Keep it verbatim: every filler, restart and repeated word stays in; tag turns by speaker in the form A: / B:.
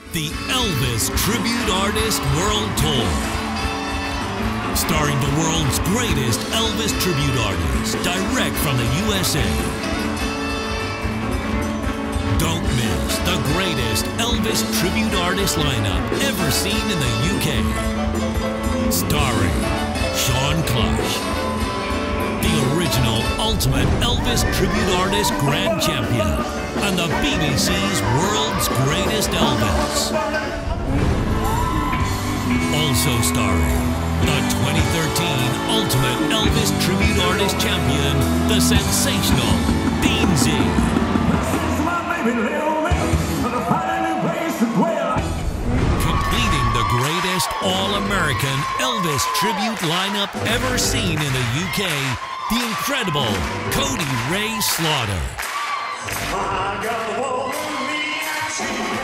A: the Elvis Tribute Artist World Tour. Starring the world's greatest Elvis tribute artists, direct from the U S A. Don't miss the greatest Elvis tribute artist lineup ever seen in the U K. Starring Shawn Klush, the original Ultimate Elvis Tribute Artist Grand Champion, and the B B C's World's Greatest Elvis. Also starring the twenty thirteen Ultimate Elvis Tribute Artist Champion, the sensational Beansy. Completing the greatest all-American Elvis tribute lineup ever seen in the U K, the incredible Cody Ray Slaughter.